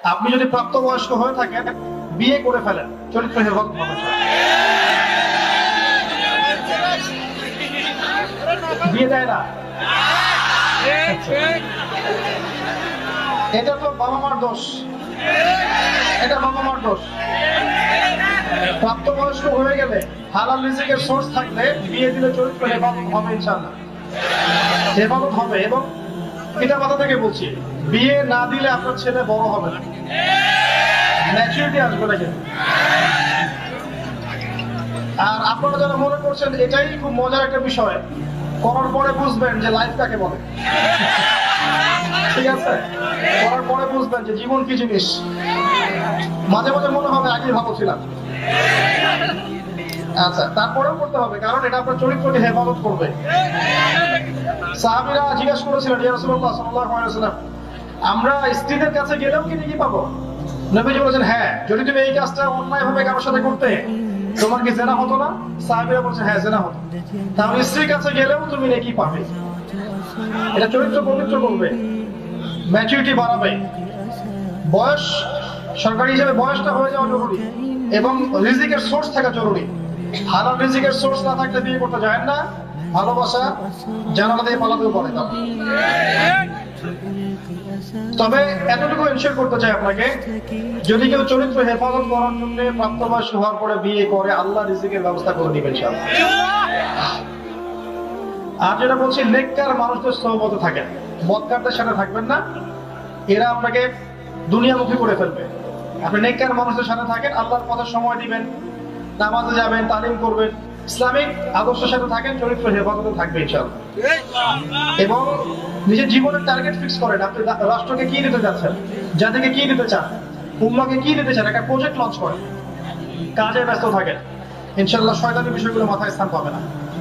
আপনি যদি প্রাপ্তবয়স্ক হয়ে থাকেন, বিয়ে করে ফেলেন, চরিত্র হেফাজত হবে। বিয়ে দেয় না, এটা তো বাবা মার দোষ, এটা বাবা মার দোষ। প্রাপ্তবয়স্ক হয়ে গেলে হালাল রিজিকের সোর্স থাকলে বিয়ে দিলে চরিত্র হেফাজত হবে, ইনশাআল্লাহ হেফাজত হবে। এবং এটা কথা থেকে বলছি, বিয়ে না দিলে আপনার ছেলে বড় হবে না, ম্যাচুরিটি আসবে না। আর আপনারা যারা মনে করছেন এটাই খুব মজার একটা বিষয়, করার পরে বুঝবেন যে লাইফ কাকে বলে। ঠিক আছে, করার পরে বুঝবেন যে জীবন কি জিনিস। মাঝে মাঝে মনে হবে আগে ভালো ছিলাম। আচ্ছা, তারপরেও করতে হবে, কারণ এটা আপনার চরিত্রকে হেফাজত করবে। সাহাবীরা জিজ্ঞাসা করেছিলেন, ইয়া রাসূলুল্লাহ সাল্লাল্লাহু আলাইহি ওয়াসাল্লাম, আমরা স্ত্রীদের কাছে গেলেও কি নেকি পাবো? নবীজি বলেছেন, হ্যাঁ, যদি তুমি এই কাজটা অন্যায়ভাবে কারোর সাথে করতে, তোমার কি জেনা হতো না? সাহাবীরা বলছেন, হ্যাঁ, জেনা হতো। তাহলে স্ত্রীর কাছে গেলেও তুমি নেকি পাবে। এটা চরিত্র পবিত্র করবে, ম্যাচুরিটি বাড়াবে। বয়স, সরকারি হিসেবে বয়সটা হয়ে যাওয়া জরুরি, এবং রিজিকের সোর্স থাকা জরুরি। হালাল রিজিকের সোর্স না থাকলে বিয়ে করতে যায় না। ভালোবাসা জানালা দিয়ে পালাতেও পারে। তবে এতটুকু এনশিওর করতে চাই আপনাকে, যদি কেউ চরিত্র হেফাজত করার জন্য প্রাপ্তবয়স্ক হওয়ার পরে বিয়ে করে, আল্লাহ রিজিকের ব্যবস্থা করে দিবেন ইনশাআল্লাহ। আর যেটা বলছি, নেককার মানুষদের সোহবতে থাকেন, বদকারদের সাথে থাকবেন না, এরা আপনাকে দুনিয়ামুখী করে ফেলবে। আপনি নেককার মানুষদের সাথে থাকেন, আল্লাহর পথে সময় দিবেন, নামাজে যাবেন, তালিম করবেন, ইসলামিক আদর্শের সাথে থাকেন, চরিত্র হেফাজতে থাকবে ইনশাআল্লাহ। এবং নিজের জীবনের টার্গেট ফিক্স করেন, আপনি রাষ্ট্রকে কি দিতে যাচ্ছেন, জাতিকে কি দিতে চান, উম্মাহকে কি দিতে চান, একটা প্রজেক্ট লঞ্চ করেন, কাজে ব্যস্ত থাকেন, ইনশাআল্লাহ শয়তানি বিষয়গুলো মাথায় স্থান পাবে না।